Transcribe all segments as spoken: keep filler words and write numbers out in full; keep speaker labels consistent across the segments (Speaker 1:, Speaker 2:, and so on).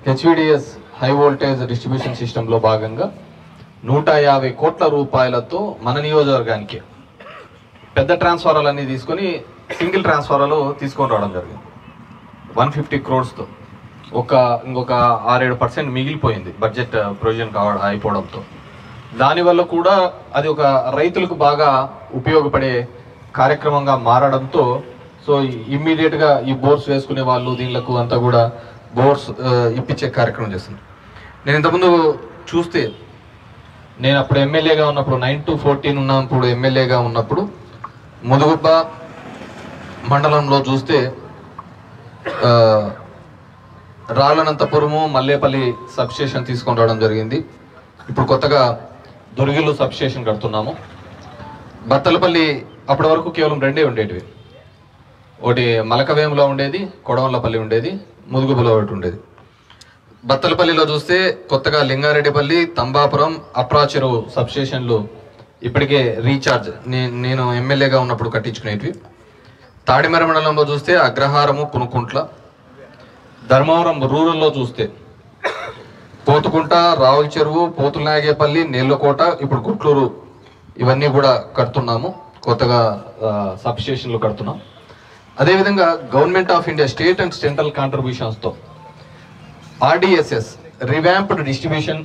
Speaker 1: HVDS high voltage distribution సిస్టంలో భాగంగా నూట యాభై కోట్ల రూపాయలతో మన నియోజకవర్గానికి పెద్ద ట్రాన్స్ఫారాలన్నీ తీసుకొని సింగిల్ ట్రాన్స్ఫారాలు తీసుకొని రావడం జరిగింది. వన్ ఫిఫ్టీ క్రోడ్స్తో ఒక ఇంకొక ఆరేడు పర్సెంట్ మిగిలిపోయింది బడ్జెట్ ప్రొవిజన్ కావడం అయిపోవడంతో. దానివల్ల కూడా అది ఒక రైతులకు బాగా ఉపయోగపడే కార్యక్రమంగా మారడంతో సో ఇమ్మీడియట్గా ఈ బోర్స్ వేసుకునే వాళ్ళు దీనిలకు అంతా కూడా బోర్స్ ఇప్పించే కార్యక్రమం చేస్తుంది. నేను ఇంతకుముందు చూస్తే నేను అప్పుడు ఎమ్మెల్యేగా ఉన్నప్పుడు నైన్ టు ఫోర్టీన్ ఉన్నప్పుడు ఎమ్మెల్యేగా ఉన్నప్పుడు ముదుగుబ్బ మండలంలో చూస్తే రాళ్ళనంతపురము మల్లేపల్లి సబ్స్టేషన్ తీసుకొని రావడం జరిగింది. ఇప్పుడు కొత్తగా దుర్గిల్లు సబ్స్టేషన్ కడుతున్నాము. బత్తలపల్లి అప్పటి వరకు కేవలం రెండే ఉండేటివి, ఒకటి మలకవేములో ఉండేది, కొడవల్లపల్లి ఉండేది, ముదుగుబులో ఒకటి ఉండేది. బత్తలపల్లిలో చూస్తే కొత్తగా లింగారెడ్డిపల్లి, తంబాపురం, అప్రాచెరువు సబ్స్టేషన్లు ఇప్పటికే రీఛార్జ్ నేను ఎమ్మెల్యేగా ఉన్నప్పుడు కట్టించుకునేటివి. తాడిమర మండలంలో చూస్తే అగ్రహారము, పునుకుంట్ల. ధర్మవరం రూరల్లో చూస్తే పోతుకుంట, రావుల చెరువు, పోతులనాగేపల్లి, నేళ్లకోట, ఇప్పుడు గుట్లూరు ఇవన్నీ కూడా కడుతున్నాము, కొత్తగా సబ్స్టేషన్లు కడుతున్నాం. అదేవిధంగా government of India state and central కాంట్రిబ్యూషన్స్తో RDSS revamped distribution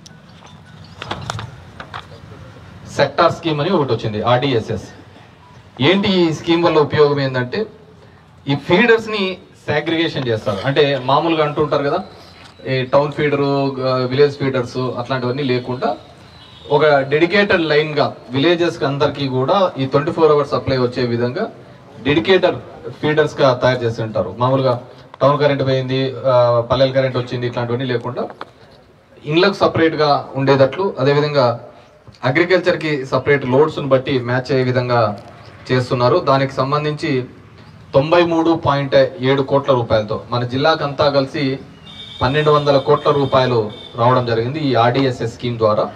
Speaker 1: sector scheme అని ఒకటి వచ్చింది. ఆర్డిఎస్ఎస్ ఏంటి ఈ స్కీమ్ వల్ల ఉపయోగం ఏంటంటే ఈ ఫీడర్స్ని సాగ్రిగేషన్ చేస్తారు. అంటే మామూలుగా అంటుంటారు కదా ఈ టౌన్ ఫీడరు, విలేజ్ ఫీడర్స్ అట్లాంటివన్నీ లేకుండా ఒక డెడికేటెడ్ లైన్గా విలేజెస్కి అందరికీ కూడా ఈ ట్వంటీ ఫోర్ అవర్స్ సప్లై వచ్చే విధంగా డెడికేటెడ్ ఫీడర్స్గా తయారు చేసి ఉంటారు. మామూలుగా టౌన్ కరెంట్ పోయింది, పల్లెల కరెంట్ వచ్చింది ఇట్లాంటివన్నీ లేకుండా ఇళ్ళకు సపరేట్గా ఉండేటట్లు, అదేవిధంగా అగ్రికల్చర్కి సపరేట్ లోడ్స్ని బట్టి మ్యాచ్ అయ్యే విధంగా చేస్తున్నారు. దానికి సంబంధించి తొంభై మూడు పాయింట్ ఏడు కోట్ల రూపాయలతో మన జిల్లాకంతా కలిసి పన్నెండు వందల కోట్ల రూపాయలు రావడం జరిగింది ఈ ఆర్డిఎస్ఎస్ స్కీమ్ ద్వారా.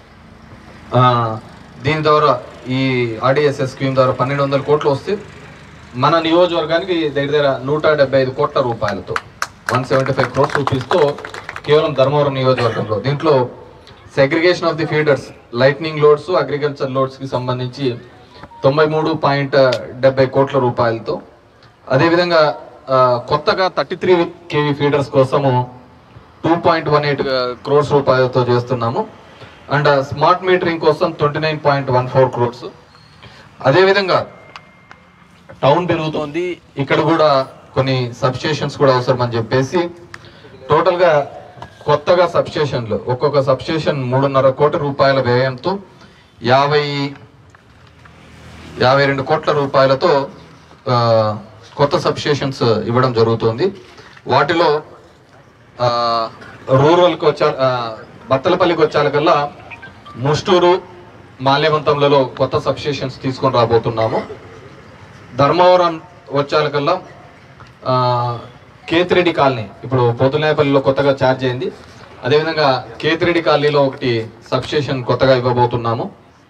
Speaker 1: దీని ద్వారా ఈ ఆర్డిఎస్ఎస్ స్కీమ్ ద్వారా పన్నెండు వందల కోట్లు వస్తే మన నియోజకవర్గానికి దగ్గర దగ్గర నూట డెబ్బై ఐదు కోట్ల రూపాయలతో వన్ సెవెంటీ ఫైవ్ క్రోర్స్ రూపీస్తో కేవలం ధర్మవరం నియోజకవర్గంలో దీంట్లో segregation of the feeders, lightning loads, agriculture లోడ్స్కి సంబంధించి తొంభై మూడు పాయింట్ డెబ్బై కోట్ల రూపాయలతో, అదేవిధంగా కొత్తగా థర్టీ త్రీ కేవీ ఫీడర్స్ కోసము two point one eight crores రూపాయలతో చేస్తున్నాము. అండ్ స్మార్ట్ మీటరింగ్ కోసం twenty nine point one four crores. అదేవిధంగా టౌన్ పెరుగుతోంది, ఇక్కడ కూడా కొన్ని సబ్స్టేషన్స్ కూడా అవసరం అని చెప్పేసి టోటల్గా కొత్తగా సబ్స్టేషన్లు ఒక్కొక్క సబ్స్టేషన్ మూడున్నర కోట్ల రూపాయల వ్యయంతో యాభై యాభై రెండు కోట్ల రూపాయలతో కొత్త సబ్స్టేషన్స్ ఇవ్వడం జరుగుతుంది. వాటిలో రూరల్కి వచ్చా బత్తలపల్లికి వచ్చాకల్లా ముస్టూరు, మాల్యవంతంలలో కొత్త సబ్స్టేషన్స్ తీసుకొని రాబోతున్నాము. ధర్మవరం వచ్చాకల్లా కేతిరెడ్డి కాలనీ ఇప్పుడు పోతులనాయపల్లిలో కొత్తగా ఛార్జ్ అయింది, అదేవిధంగా కేతిరెడ్డి కాలనీలో ఒకటి సబ్స్టేషన్ కొత్తగా ఇవ్వబోతున్నాము.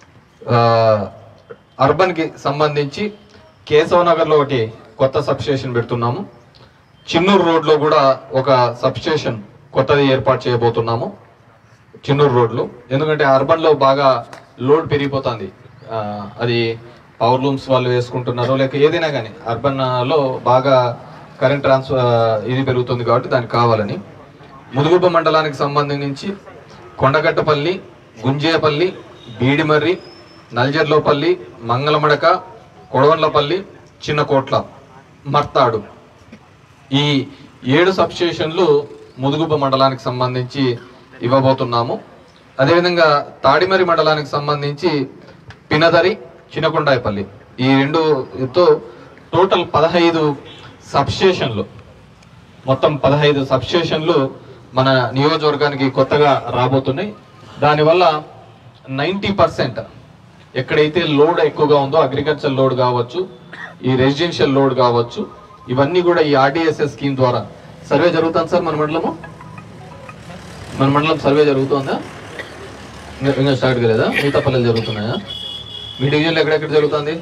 Speaker 1: అర్బన్కి సంబంధించి కేశవనగర్లో ఒకటి కొత్త సబ్స్టేషన్ పెడుతున్నాము. చిన్నూరు రోడ్లో కూడా ఒక సబ్స్టేషన్ కొత్తది ఏర్పాటు చేయబోతున్నాము చిన్నూరు రోడ్లో. ఎందుకంటే అర్బన్లో బాగా లోడ్ పెరిగిపోతుంది, అది పవర్ లూమ్స్ వాళ్ళు వేసుకుంటున్నారు లేక ఏదైనా కానీ అర్బన్లో బాగా కరెంట్ ట్రాన్స్ఫర్ ఇది పెరుగుతుంది కాబట్టి దానికి కావాలని ముదుగుబ్బ మండలానికి సంబంధించి కొండగట్టపల్లి, గుంజేపల్లి, బీడిమర్రి, నల్జర్లోపల్లి, మంగళమడక, కొడవన్లపల్లి, చిన్నకోట్ల, మర్తాడు ఈ ఏడు సబ్స్టేషన్లు ముదుగుబ్బ మండలానికి సంబంధించి ఇవ్వబోతున్నాము. అదేవిధంగా తాడిమరి మండలానికి సంబంధించి పినదరి, చిన్నకొండాయపల్లి ఈ రెండుతో టోటల్ పదహైదు సబ్స్టేషన్లు మొత్తం పదహైదు సబ్స్టేషన్లు మన నియోజకవర్గానికి కొత్తగా రాబోతున్నాయి. దానివల్ల నైంటీ పర్సెంట్ ఎక్కడైతే లోడ్ ఎక్కువగా ఉందో అగ్రికల్చర్ లోడ్ కావచ్చు, ఈ రెసిడెన్షియల్ లోడ్ కావచ్చు, ఇవన్నీ కూడా ఈ ఆర్డిఎస్ఎస్ స్కీమ్ ద్వారా సర్వే జరుగుతుంది. సార్ మన మండలము మన మండలం సర్వే జరుగుతుందా? ఇంకా స్టార్ట్ కాలేదా? మిగతా పల్లెలు జరుగుతున్నాయా? మీ డివిజన్లో ఎక్కడెక్కడ జరుగుతుంది?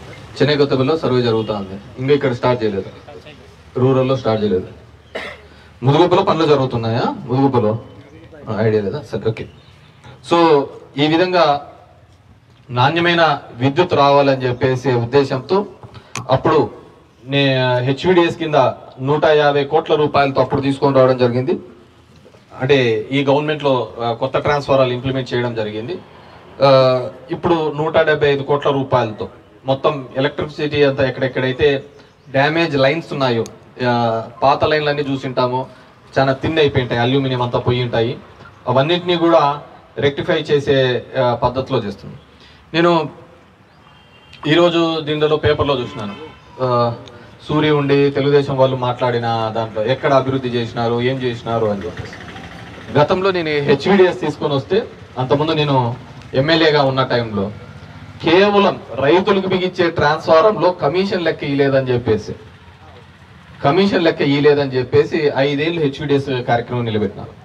Speaker 1: చెన్నై కొత్తపల్లిలో సర్వే జరుగుతుంది, ఇంకా ఇక్కడ స్టార్ట్ చేయలేదు, రూరల్లో స్టార్ట్ చేయలేదు. ముదుగుబ్బలో పనులు జరుగుతున్నాయా? ముదుగుబ్బలో ఐడియా లేదా? సరే, ఓకే. సో ఈ విధంగా నాణ్యమైన విద్యుత్ రావాలని చెప్పేసి ఉద్దేశంతో అప్పుడు నే హెచ్విడిఎస్ కింద నూట యాభై కోట్ల రూపాయలతో అప్పుడు తీసుకొని రావడం జరిగింది. అంటే ఈ గవర్నమెంట్లో కొత్త ట్రాన్స్ఫారాలు ఇంప్లిమెంట్ చేయడం జరిగింది. ఇప్పుడు నూట డెబ్బై ఐదు కోట్ల రూపాయలతో మొత్తం ఎలక్ట్రిసిటీ అంతా ఎక్కడెక్కడైతే డ్యామేజ్ లైన్స్ ఉన్నాయో, పాత లైన్లన్నీ చూసింటాము, చాలా థిన్ అయిపోయింటాయి, అల్యూమినియం అంతా పోయి ఉంటాయి, అవన్నిటినీ కూడా రెక్టిఫై చేసే పద్ధతిలో చేస్తుంది. నేను ఈరోజు దీనిలో పేపర్లో చూసినాను, సూర్య ఉండి తెలుగుదేశం వాళ్ళు మాట్లాడిన దాంట్లో ఎక్కడ అభివృద్ధి చేసినారు, ఏం చేసినారు అని చెప్పేసి. గతంలో నేను హెచ్విడిఎస్ తీసుకొని వస్తే, అంతకుముందు నేను ఎమ్మెల్యేగా ఉన్న టైంలో కేవలం రైతులకు బిగించే ట్రాన్స్ఫారంలో కమిషన్ లెక్క ఇయ్యలేదని చెప్పేసి కమిషన్ లెక్క ఇయ్యలేదని చెప్పేసి ఐదేళ్ళు హెచ్విడిఎస్ కార్యక్రమం నిలబెట్టినారు.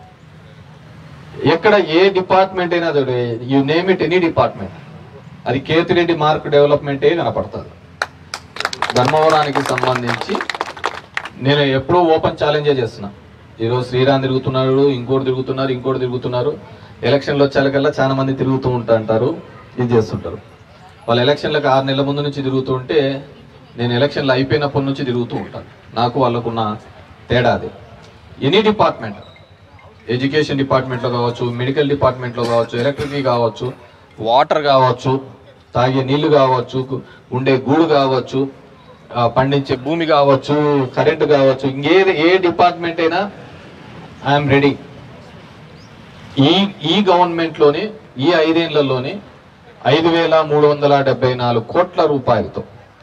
Speaker 1: ఎక్కడ ఏ డిపార్ట్మెంట్ అయినా you name it, any department, అది కేతిరెడ్డి మార్క్ డెవలప్మెంటే కనపడుతుంది. ధర్మవరానికి సంబంధించి నేను ఎప్పుడూ ఓపెన్ ఛాలెంజే చేస్తున్నా. ఈరోజు శ్రీరామ్ తిరుగుతున్నాడు, ఇంకోటి తిరుగుతున్నారు, ఇంకోటి తిరుగుతున్నారు. ఎలక్షన్లు వచ్చేకల్లా చాలా మంది తిరుగుతూ ఉంటా అంటారు, ఇది చేస్తుంటారు. వాళ్ళు ఎలక్షన్లకు ఆరు నెలల ముందు నుంచి తిరుగుతూ ఉంటే నేను ఎలక్షన్లు అయిపోయినప్పటి నుంచి తిరుగుతూ ఉంటాను. నాకు వాళ్ళకున్న తేడా అది. ఎనీ డిపార్ట్మెంట్, ఎడ్యుకేషన్ డిపార్ట్మెంట్లో కావచ్చు, మెడికల్ డిపార్ట్మెంట్లో కావచ్చు, ఎలక్ట్రిసిటీ కావచ్చు, వాటర్ కావచ్చు, తాగే నీళ్లు కావచ్చు, ఉండే గూడు కావచ్చు, పండించే భూమి కావచ్చు, కరెంటు కావచ్చు, ఇంకే ఏ డిపార్ట్మెంట్ అయినా ఐఎమ్ రెడీ. ఈ ఈ గవర్నమెంట్లోనే ఈ ఐదేళ్లలోనే ఐదు వేల మూడు వందల డెబ్బై నాలుగు కోట్ల రూపాయలతో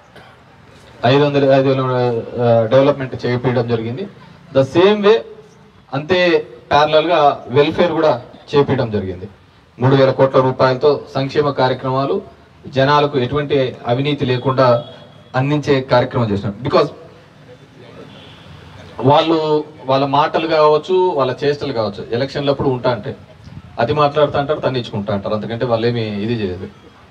Speaker 1: ఐదు వందల ఐదు వేల డెవలప్మెంట్ చేపట్టడం జరిగింది. ద సేమ్ వే అంతే ప్యారలల్గా వెల్ఫేర్ కూడా చేపట్టడం జరిగింది. మూడు వేల కోట్ల రూపాయలతో సంక్షేమ కార్యక్రమాలు జనాలకు ఎటువంటి అవినీతి లేకుండా అందించే కార్యక్రమం చేసినాం. బికాజ్ వాళ్ళు వాళ్ళ మాటలు కావచ్చు, వాళ్ళ చేష్టలు కావచ్చు, ఎలక్షన్లప్పుడు ఉంటా అంటే అది మాట్లాడుతూ అంటారు, తన్నించుకుంటా అంటారు. అంతకంటే వాళ్ళు ఏమి ఇది చేయదు.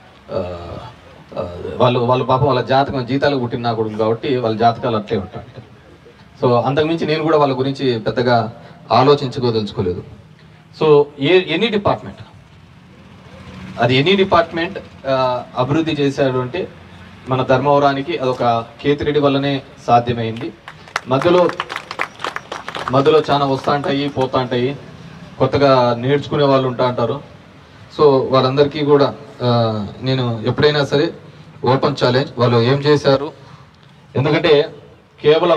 Speaker 1: వాళ్ళు వాళ్ళ పాపం వాళ్ళ జాతకం జీతాలు పుట్టిన నా కొడుకు కాబట్టి వాళ్ళ జాతకాలు అట్లే ఉంటాయి. సో అంతకుమించి నేను కూడా వాళ్ళ గురించి పెద్దగా ఆలోచించుకోదలుచుకోలేదు. సో ఏ ఎనీ డిపార్ట్మెంట్ అది ఎనీ డిపార్ట్మెంట్ అభివృద్ధి చేశాడు అంటే మన ధర్మవరానికి అదొక కేతిరెడ్డి వల్లనే సాధ్యమైంది. మధ్యలో మధ్యలో చాలా వస్తూ ఉంటాయి, పోతూ ఉంటాయి, కొత్తగా నేర్చుకునే వాళ్ళు ఉంటా అంటారు. సో వాళ్ళందరికీ కూడా నేను ఎప్పుడైనా సరే ఓపెన్ ఛాలెంజ్, వాళ్ళు ఏం చేశారు, ఎందుకంటే కేవలం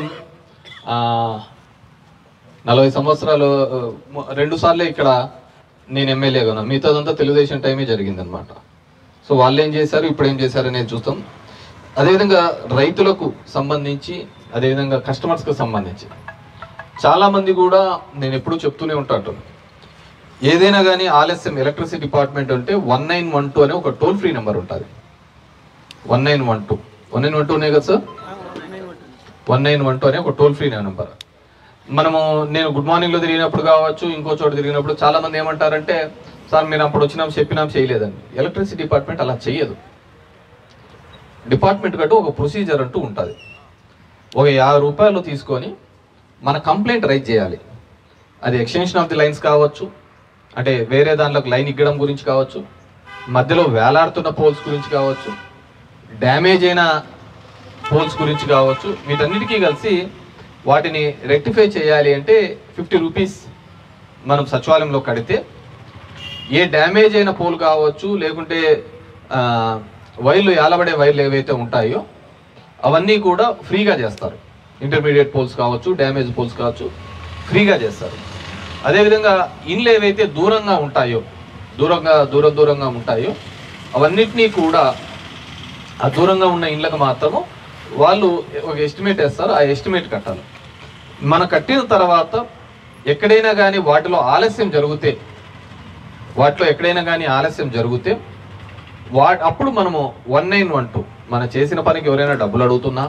Speaker 1: నలభై సంవత్సరాలు రెండు సార్లే ఇక్కడ నేను ఎమ్మెల్యేగా ఉన్నా, మిగతాదంతా తెలుగుదేశం టైమే జరిగిందనమాట. సో వాళ్ళు ఏం చేశారు, ఇప్పుడు ఏం చేశారు అనేది చూస్తాం. అదేవిధంగా రైతులకు సంబంధించి, అదేవిధంగా కస్టమర్స్కి సంబంధించి చాలామంది కూడా నేను ఎప్పుడూ చెప్తూనే ఉంటాను, ఏదైనా కానీ ఆలస్యం ఎలక్ట్రిసిటీ డిపార్ట్మెంట్ అంటే వన్ నైన్ వన్ టూ అనే ఒక టోల్ ఫ్రీ నెంబర్ ఉంటుంది. One nine one two one nine one two ఉన్నాయి కదా sir, one nine one two అనే ఒక టోల్ ఫ్రీ నెంబర్. మనము నేను గుడ్ మార్నింగ్లో తిరిగినప్పుడు కావచ్చు, ఇంకో చోట తిరిగినప్పుడు చాలా మంది ఏమంటారంటే, సార్ మీరు అప్పుడు వచ్చినాం చెప్పినాం చేయలేదండి. ఎలక్ట్రిసిటీ డిపార్ట్మెంట్ అలా చేయదు. డిపార్ట్మెంట్ కంటూ ఒక ప్రొసీజర్ అంటూ ఉంటుంది. ఒక యాభై రూపాయలు తీసుకొని మన కంప్లైంట్ రైజ్ చేయాలి. అది ఎక్స్టెన్షన్ ఆఫ్ ది లైన్స్ కావచ్చు, అంటే వేరే దాంట్లోకి లైన్ ఇగ్గడం గురించి కావచ్చు, మధ్యలో వేలాడుతున్న పోల్స్ గురించి కావచ్చు, డ్యామేజ్ అయిన పోల్స్ గురించి కావచ్చు, వీటన్నిటికీ కలిసి వాటిని రెక్టిఫై చేయాలి అంటే ఫిఫ్టీ రూపీస్ మనం సచివాలయంలో కడితే ఏ డ్యామేజ్ అయిన పోల్ కావచ్చు, లేకుంటే వైర్లు ఏలబడే వైర్లు ఏవైతే ఉంటాయో అవన్నీ కూడా ఫ్రీగా చేస్తారు. ఇంటర్మీడియట్ పోల్స్ కావచ్చు, డ్యామేజ్ పోల్స్ కావచ్చు, ఫ్రీగా చేస్తారు. అదేవిధంగా ఇండ్లు ఏవైతే దూరంగా ఉంటాయో, దూరంగా దూరం దూరంగా ఉంటాయో అవన్నిటినీ కూడా ఆ దూరంగా ఉన్న ఇండ్లకు మాత్రము వాళ్ళు ఒక ఎస్టిమేట్ వేస్తారు, ఆ ఎస్టిమేట్ కట్టాలి. మనం కట్టిన తర్వాత ఎక్కడైనా కానీ వాటిలో ఆలస్యం జరిగితే వాటిలో ఎక్కడైనా కానీ ఆలస్యం జరిగితే వా అప్పుడు మనము వన్ నైన్ వన్ టూ మనం చేసిన పనికి ఎవరైనా డబ్బులు అడుగుతున్నా,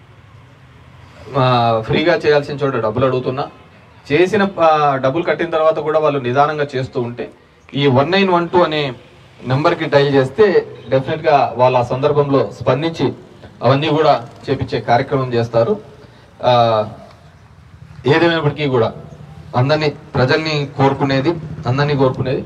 Speaker 1: ఫ్రీగా చేయాల్సిన చోట డబ్బులు అడుగుతున్నా, చేసిన డబ్బులు కట్టిన తర్వాత కూడా వాళ్ళు నిదానంగా చేస్తూ ఉంటే ఈ వన్ నైన్ వన్ టూ అనే నెంబర్కి డైల్ చేస్తే డెఫినెట్గా వాళ్ళు ఆ సందర్భంలో స్పందించి అవన్నీ కూడా చేపించే కార్యక్రమం చేస్తారు. ఏదేమైనప్పటికీ కూడా అందరినీ ప్రజల్ని కోరుకునేది అందరినీ కోరుకునేది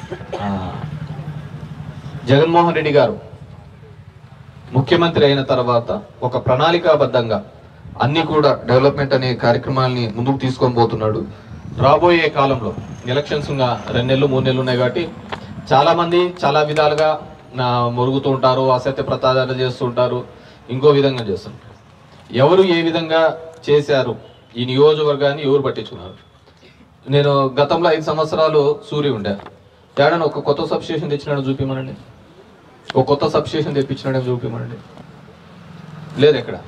Speaker 1: జగన్మోహన్ రెడ్డి గారు ముఖ్యమంత్రి అయిన తర్వాత ఒక ప్రణాళికాబద్ధంగా అన్ని కూడా డెవలప్మెంట్ అనే కార్యక్రమాలని ముందుకు తీసుకొని పోతున్నాడు. రాబోయే కాలంలో ఎలక్షన్స్ ఇంకా రెండు నెలలు మూడు నెలలు ఉన్నాయి కాబట్టి చాలా మంది చాలా విధాలుగా మురుగుతూ ఉంటారు, అసత్య ప్రచారాలు చేస్తూ ఉంటారు, ఇంకో విధంగా చేస్తుంటారు. ఎవరు ఏ విధంగా చేశారు, ఈ నియోజకవర్గాన్ని ఎవరు పట్టించుకున్నారు? నేను గతంలో ఐదు సంవత్సరాలు సూర్య ఉండే తేడాను ఒక కొత్త సబ్స్టేషన్ తెచ్చినాడు చూపిమనండి, ఒక కొత్త సబ్స్టేషన్ తెప్పించినాడే చూపిమనండి, లేదు ఎక్కడ.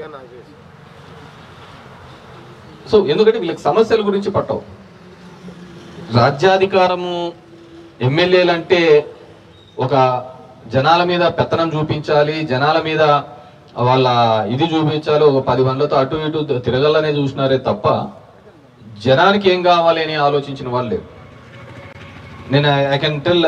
Speaker 1: సో ఎందుకంటే వీళ్ళకి సమస్యల గురించి పట్టవు. రాజ్యాధికారము ఎమ్మెల్యేలంటే ఒక జనాల మీద పెత్తనం చూపించాలి, జనాల మీద వాళ్ళ ఇది చూపించాలి, ఒక పది మందితో అటు ఇటు తిరగలనే చూసినారే తప్ప జనానికి ఏం కావాలి అని ఆలోచించిన వాళ్ళు లేరు. నేను ఐ కెన్ టెల్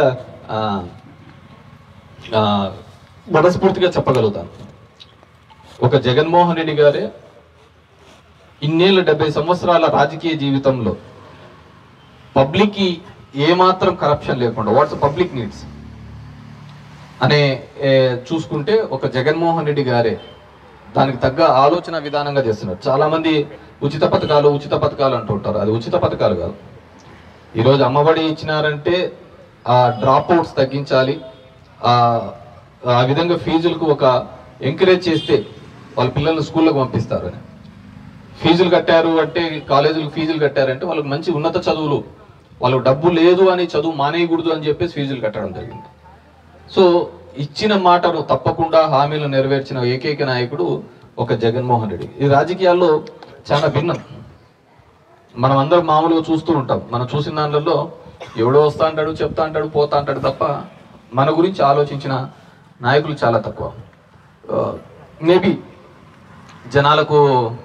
Speaker 1: మనస్ఫూర్తిగా చెప్పగలుగుతాను, ఒక జగన్మోహన్ రెడ్డి గారే ఇన్నేళ్ళ డెబ్బై సంవత్సరాల రాజకీయ జీవితంలో పబ్లిక్కి ఏమాత్రం కరప్షన్ లేకుండా వాట్స్ పబ్లిక్ నీడ్స్ అనే చూసుకుంటే ఒక జగన్మోహన్ రెడ్డి గారే దానికి తగ్గ ఆలోచన విధానంగా చేస్తున్నారు. చాలా మంది ఉచిత పథకాలు ఉచిత పథకాలు అంటూ ఉంటారు, అది ఉచిత పథకాలు కాదు. ఈరోజు అమ్మఒడి ఇచ్చినారంటే ఆ డ్రాప్ అవుట్స్ తగ్గించాలి, ఆ విధంగా ఫీజులకు ఒక ఎంకరేజ్ చేస్తే వాళ్ళ పిల్లల్ని స్కూళ్ళకు పంపిస్తారని. ఫీజులు కట్టారు అంటే కాలేజీలకు ఫీజులు కట్టారంటే వాళ్ళకి మంచి ఉన్నత చదువులు, వాళ్ళకు డబ్బు లేదు అని చదువు మానేయకూడదు అని చెప్పేసి ఫీజులు కట్టడం జరిగింది. సో ఇచ్చిన మాటను తప్పకుండా హామీలు నెరవేర్చిన ఏకైక నాయకుడు ఒక జగన్మోహన్ రెడ్డి. ఈ రాజకీయాల్లో చాలా భిన్నం. మనం అందరం మామూలుగా చూస్తూ ఉంటాం, మనం చూసిన దాంట్లో ఎవడో వస్తా అంటాడు, చెప్తా అంటాడు, పోతా అంటాడు తప్ప మన గురించి ఆలోచించిన నాయకులు చాలా తక్కువ. మేబీ జనాలకు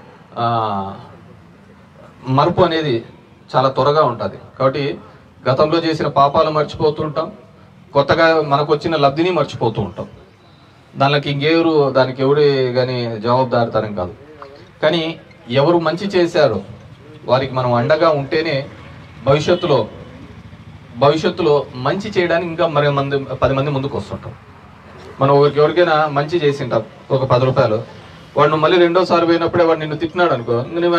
Speaker 1: మరుపు అనేది చాలా త్వరగా ఉంటుంది కాబట్టి గతంలో చేసిన పాపాలు మర్చిపోతూ ఉంటాం, కొత్తగా మనకు వచ్చిన లబ్ధిని మర్చిపోతూ ఉంటాం. దానికి ఇంకెవరు దానికి ఎవరు కానీ జవాబుదారితనం కాదు. కానీ ఎవరు మంచి చేశారో వారికి మనం అండగా ఉంటేనే భవిష్యత్తులో భవిష్యత్తులో మంచి చేయడానికి ఇంకా మరి మంది పది మంది ముందుకు వస్తుంటాం. మనం ఒకరికి ఎవరికైనా మంచి చేసింటాం ఒక పది రూపాయలు, వాడు మళ్ళీ రెండోసారి పోయినప్పుడే వాడు నిన్ను తిట్టినాడు అనుకో,